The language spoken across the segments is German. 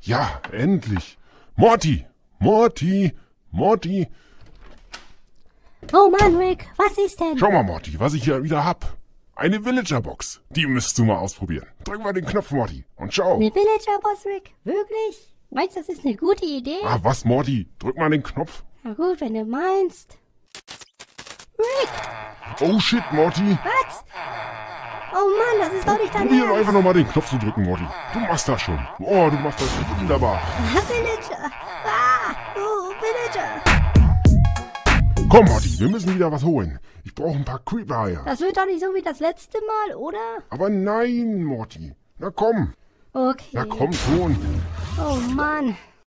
Ja, endlich. Morty! Morty! Morty! Oh Mann, Rick, was ist denn? Schau mal, Morty, was ich hier wieder hab. Eine Villager-Box. Die müsstest du mal ausprobieren. Drück mal den Knopf, Morty, und schau. Eine Villager-Box, Rick? Wirklich? Meinst du, das ist eine gute Idee? Ah, was, Morty? Drück mal den Knopf. Na gut, wenn du meinst. Rick! Oh shit, Morty. Was? Oh Mann, das ist doch nicht dein Probier Ernst. einfach nochmal den Knopf zu drücken, Morty. Du machst das schon. Oh, du machst das wunderbar. Villager! Oh, Villager! Komm, Morty, wir müssen wieder was holen. Ich brauche ein paar Creeper-Eier. Das wird doch nicht so wie das letzte Mal, oder? Aber nein, Morty. Na komm. Okay. Na komm schon. Oh Mann.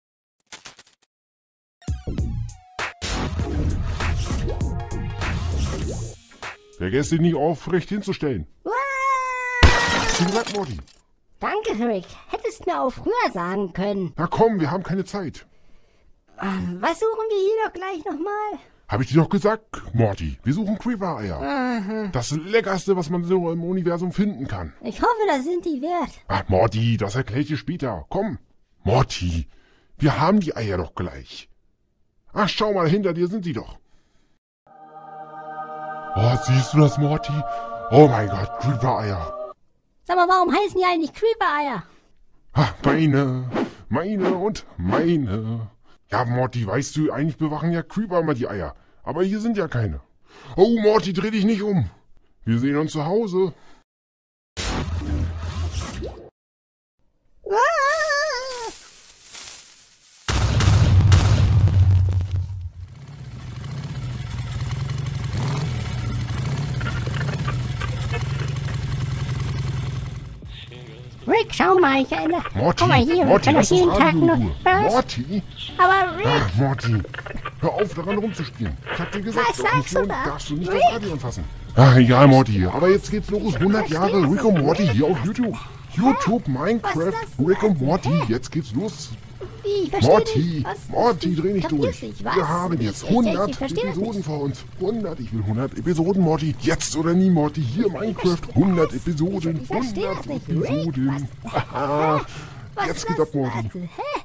Vergesst dich nicht aufrecht hinzustellen. Uah! Hast du gesagt, Morty? Danke, Rick. Hättest mir auch früher sagen können. Na komm, wir haben keine Zeit. Was suchen wir hier doch gleich nochmal? Hab ich dir doch gesagt, Morty. Wir suchen Creeper-Eier. Das Leckerste, was man so im Universum finden kann. Ich hoffe, das sind die wert. Ach, Morty, das erkläre ich dir später. Komm. Morty, wir haben die Eier doch gleich. Ach, schau mal, hinter dir sind sie doch. Oh, siehst du das, Morty? Oh mein Gott, Creeper-Eier. Sag mal, warum heißen die eigentlich Creeper-Eier? Ah, meine und meine. Ja, Morty, weißt du, eigentlich bewachen ja Creeper immer die Eier. Aber hier sind ja keine. Oh, Morty, dreh dich nicht um. Wir sehen uns zu Hause. Ah! Rick, schau mal, ich erinnere. Morty, Guck mal hier, Morty, wir können lass doch das jeden Tag Radio nur. in Ruhe. Was? Morty, Aber Rick, Morty, hör auf, daran rumzuspielen. Ich hab dir gesagt, Was auf dem sagst du Phone da? darfst du nicht Rick? das Radio anfassen. Ah, egal, Morty, aber jetzt geht's los. 100 Jahre Rick und Morty hier auf YouTube. YouTube, Minecraft, das? Rick und Morty. Jetzt geht's los. wie, ich verstehe Morty, nicht. Was? Morty, dreh dich Kapier's durch. nicht, was? Wir haben jetzt Ich 100 verstehe das Episoden nicht. vor uns. 100, ich will 100 Episoden, Morty. Jetzt oder nie, Morty. Hier Minecraft, 100 Episoden. Ich verstehe 100 das nicht. Episoden. Rick, Haha. Was Jetzt ist geht's das? ab, Morty. Hä?